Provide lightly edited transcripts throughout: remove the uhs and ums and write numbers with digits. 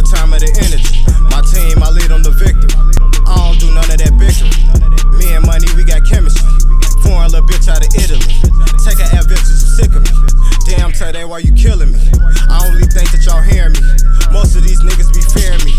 time of the energy. My team, I lead them to victory. I don't do none of that bickering. Me and money, we got chemistry. Foreign little bitch out of Italy. Take an adventure, you sick of me. Damn, tell that why you killing me. I only think that y'all hearing me. Most of these niggas be fearing me.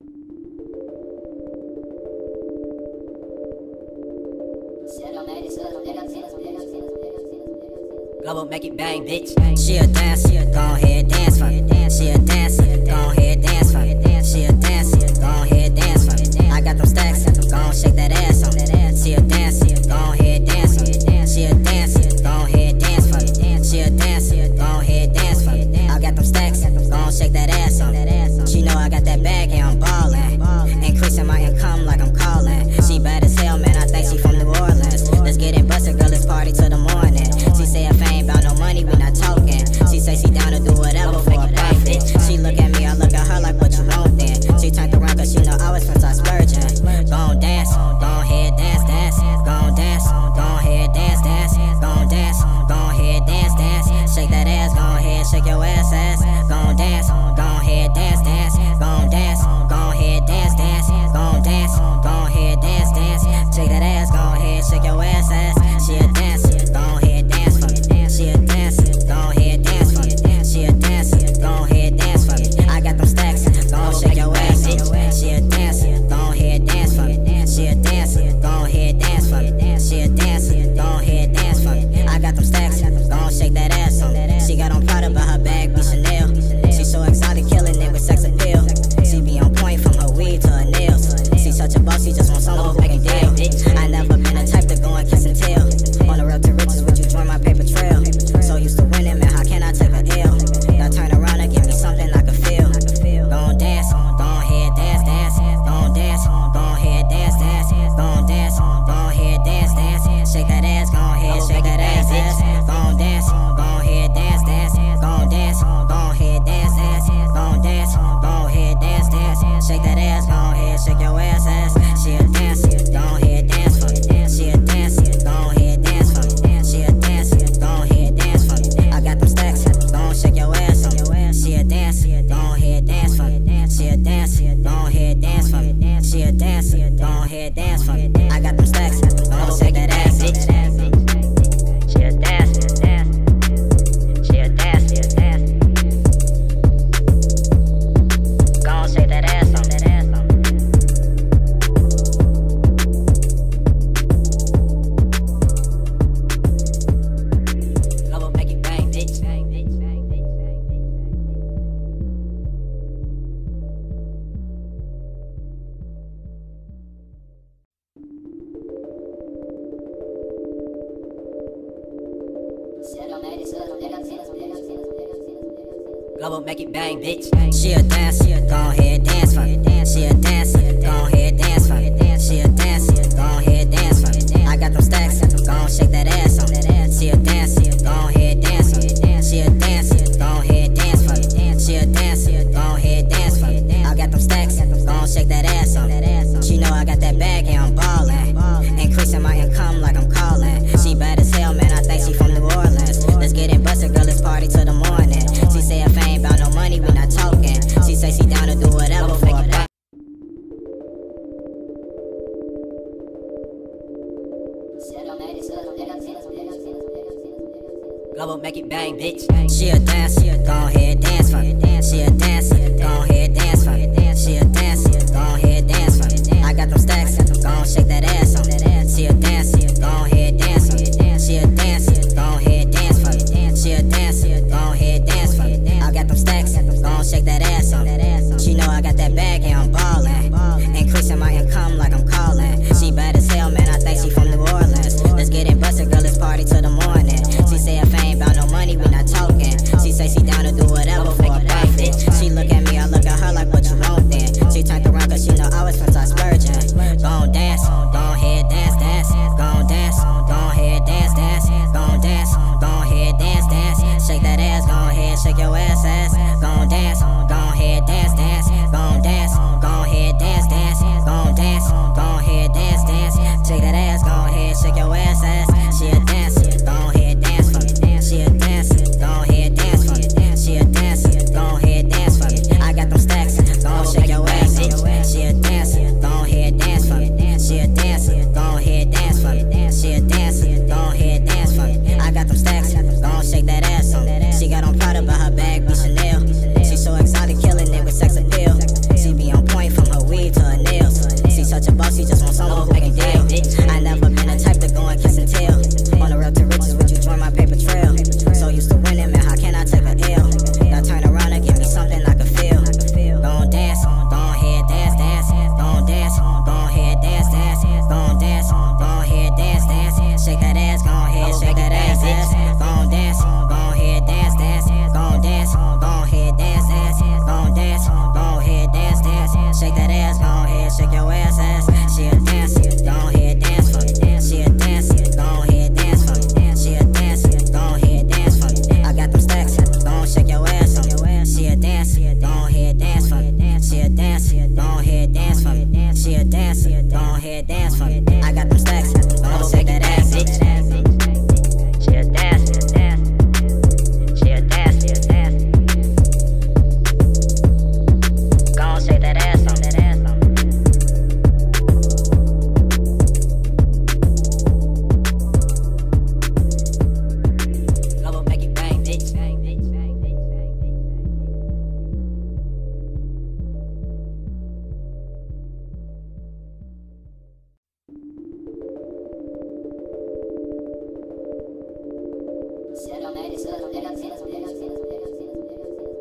Global, make it bang, bitch. She a dancer, go ahead, dance for me. She a dancer, go ahead, dance for me. She a dancer, go ahead, dance for me. I got them stacks, go on, shake that ass on. She a dancer, go ahead, dance for me. She a dancer, go ahead, dance for me. She a dancer, go ahead, dance for me. I got them stacks, go on, shake that ass on. She know I got that bag, yeah, I'm ballin'. Increasing my income like I'm calling. She bad as hell, man, I think she from New Orleans. Let's get it busted, girl, let's party till the morning. She say if I ain't bout no money, we not talking. She say she down to do whatever for a profit. She look at me, I look at her like what you want then. She turned around cause she know I was from South Spurgeon. Go on dance, go ahead, dance, dance. Go on dance, go ahead, dance, dance. Go on dance, go ahead, dance, dance. Shake that ass, go ahead, shake your ass, ass. Go on dance, go ahead, dance, dance. Go on dance, go ahead, dance, dance. Go on dance, go ahead, dance, dance. Shake that ass, go ahead, shake your ass, ass. She a dancer, go ahead, dance for me. She a dancer, go ahead, dance for me. She a dancer, go ahead, dance for me. I got them stacks, go on, shake your ass. She a dancer, go ahead, dance for me. She a dancer, go ahead, dance for me. She a dancer, go ahead, dance for me. I got them stacks, go on, shake that ass on. She got on Prada, but her bag be Chanel. She so exotic, killing it with sex appeal. She be on point from her weed to her nails. She such a boss, she just want someone who can deal. I never been the type to go and kiss and tell. On the road to riches, would you join my paper trail? So used to winning, man, how can I take a L? Now turn around and give me something I can feel. Go on dance, go ahead, dance, dance. Go on dance, go ahead, dance, dance. Go on dance, go ahead, dance, dance. Shake that ass, go ahead, shake that ass, ass. Go on dance, go ahead, dance, dance. Go on dance, go ahead, dance, dance. Go on dance, go ahead, dance, dance. Shake that ass, go ahead, shake your ass, ass. She a dancer, go ahead, dance for me. She a dancer, go ahead, dance for me. She a dancer, go ahead, dance for me. I got them stacks, go on, shake your ass on. She a dancer, go ahead, dance for me. She a dancer, go ahead, dance for me. She a dancer, go ahead, dance for me. I got them stacks, go on, shake that ass, bitch. She a dancer, dance. She a dancer, dance. Go on, shake that ass on. Global, make it bang, bitch. Global, make it bang, bitch. She a dancer, go ahead, dance for me. She a dancer, go ahead, dance for me. She a dancer, go ahead, dance for me. I got them stacks, go on, shake that ass on. She a dancer, go ahead, dance for me. She a dancer, go ahead, dance for me. She a dancer, go ahead, dance for me. I got them stacks, go on, shake that ass on. She know I got that bag, yeah, I'm ballin'. Increasing my income like I'm calling. She bad as hell, man, I think she from New Orleans. Let's get it busted, girl, let's party till the morning. She say if I ain't bout no money, we not talking. She say she down to do whatever for a buck. Global, make it bang, bitch. She a dancer, go ahead, dance for me. She a dancer, go ahead, dance for me. She a dancer, go ahead, dance for me. I got them stacks, go on, shake that ass on. She a dancer, go ahead, dance for me. She a dancer, go ahead, dance for me. She a dancer, go ahead, dance for me. I got them stacks, go on, shake that ass on. She know I got that bag, yeah, I'm ballin'. Increasing my income like I'm calling. She bad as hell, man, I think she from New Orleans. Let's get it busted, girl, let's party till the morning. She say if I ain't bout no money, we not talking. She say she down to do whatever for a profit. She look at me, I look at her like what you want then. She turned around cause she know I was from South Spurgeon. Go on dance, go ahead, dance, dance. Go on dance, go ahead, dance, dance. Go on dance, go ahead, dance, dance. Shake that ass, go ahead, shake your ass, ass. Go on dance, go ahead, dance, dance. Go on dance, go ahead, dance, dance. Go on dance, go ahead, dance, dance. Shake that ass, go ahead, shake your ass, ass. She a dancer, go ahead, dance for me. She a dancer, go ahead, dance for me. She a dancer, go ahead, dance for me. I got them stacks, go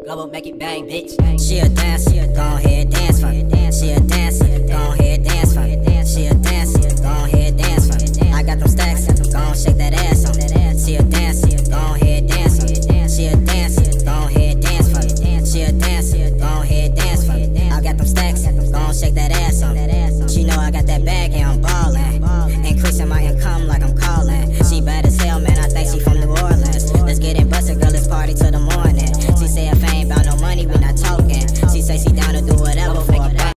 Global make it bang, bitch. She a dancer, go ahead dance for me. She a dancer, go ahead dance for me. She a dancer, go ahead dance for me. I got them stacks, go on shake that ass on. She a dancer, go ahead dance for me. She a dancer, go ahead dance for me. She a dancer, go ahead dance for me. I got them stacks, go on shake that ass on. She know I got that bag, yeah I'm ballin'. Increasing my income like I'm callin'. She bad as hell, man, I think she from New Orleans. Let's get it busted, girl, let's party till the morning. She say if I ain't bout no money, we not talking. She say she down to do whatever for a buck.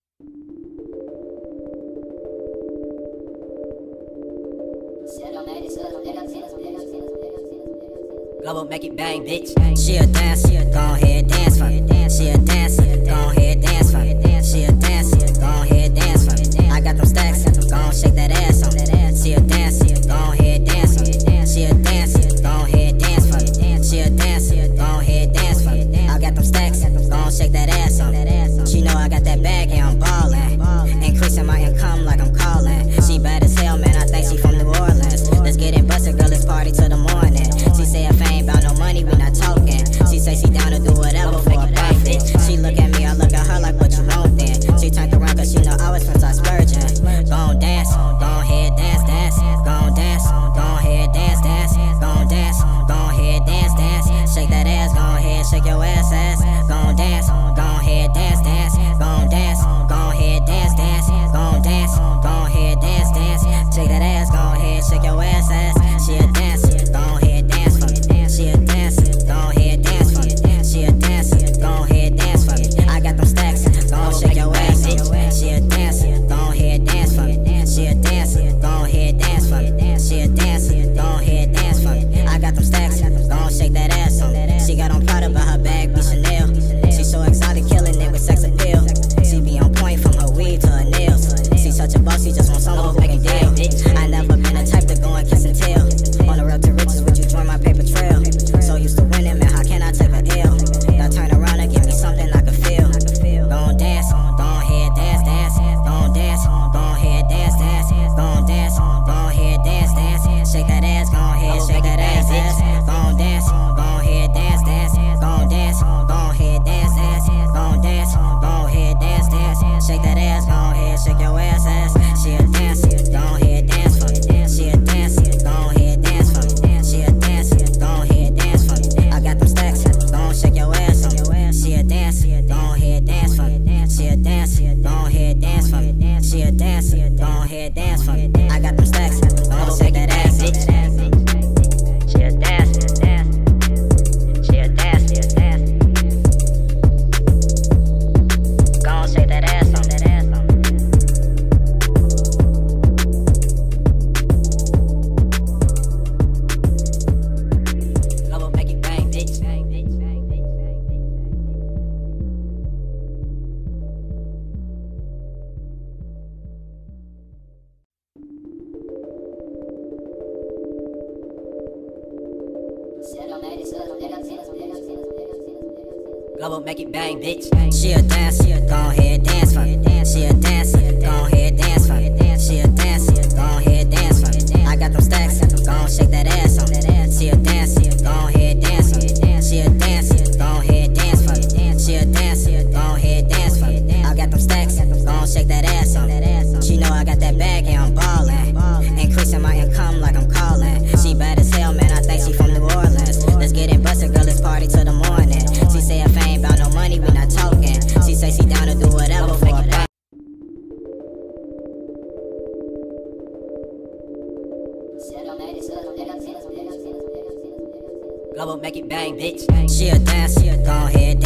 Global make it bang, bitch. She a dancer, go ahead dance for me. She a dancer, go ahead dance for me. She a dancer, go ahead dance for me. I got them stacks, go on shake that ass on. She a dancer, go ahead dance for me. She a dancer, go ahead dance for me. She a dancer, go ahead dance for me. I got them stacks, go on shake that ass on. She know I got that bag, yeah I'm ballin'. Increasing my income like I'm callin'. She bad as hell, man, I think she from New Orleans. Let's get it busted, girl, let's party till the morning. She say if I ain't bout no money, we not talking. She say she down to do whatever for a buck, bitch. She look at me, I look at her like what you want then. She turned around cause she know I was from South Spurgeon. Go on dance, go ahead dance, dance. Go on dance, go ahead dance, dance. Go on dance, go ahead dance, dance. Shake that ass, go ahead, shake your ass, ass. Go on dance, go ahead dance, dance. Go on dance, go ahead dance, dance. Go on dance, go ahead dance, dance. Shake that ass, go ahead, shake your ass, ass. She a dancer, go ahead dance for me. She a dancer, go ahead dance for me. She a dancer, go ahead dance for me. I got them stacks, go on shake your ass, bitch. She a dancer, go ahead dance for me. She a dancer, go ahead dance for me. She a dancer, go ahead dance for me. I got them stacks, go on shake that ass on. She got on Prada, but her bag be Chanel. She so exotic, killing it with sex appeal. She be on point from her weed to her nails. She such a boss, she just want someone who make a deal. I never been the type to go and kiss and tell. On the road to riches, would you join my paper trail? So used to winning, man, how can I take a L? Now turn around and give me something I can feel. Go on dance, go ahead dance, dance. Go on dance, go ahead dance, dance. Go on dance, go ahead dance, dance. Shake that ass, go ahead, shake that ass, ass. Go on dance, go ahead dance, dance. Go on dance, go ahead dance, dance. Go on dance, go ahead dance, dance. Shake that ass, go ahead, shake your ass, ass. She a dancer, go ahead dance for me. She a dancer, go ahead dance for me. She a dancer, go ahead dance for me. I got them stacks, go on shake your ass on me. She a dancer, go ahead dance for me. She a dancer, go ahead dance for me. She a dancer, go ahead dance for me. I got them stacks, go on shake that ass, bitch. She a dancer, dance. She a dancer, dance. Go on shake that ass on that ass on. Global make it bang, bitch. Global make it bang, bitch. She a dancer, go ahead dance for me. She a dancer, go ahead dance for me. She a dancer, go ahead dance for me. I got them stacks, go on shake that ass on. She a dancer, go ahead dance for me. She a dancer, go ahead dance for me. She a dancer, go ahead dance for me. I got them stacks, go on shake that ass on. She know I got that bag, yeah I'm ballin'. Increasing my income like I'm callin'. She bad as hell, man, I think she from New Orleans. Let's get it busted, girl, let's party till the morning. She say if I ain't bout no money, we not talking. She say she down to do whatever for a buck. Global make it bang, bitch. She a dancer, go ahead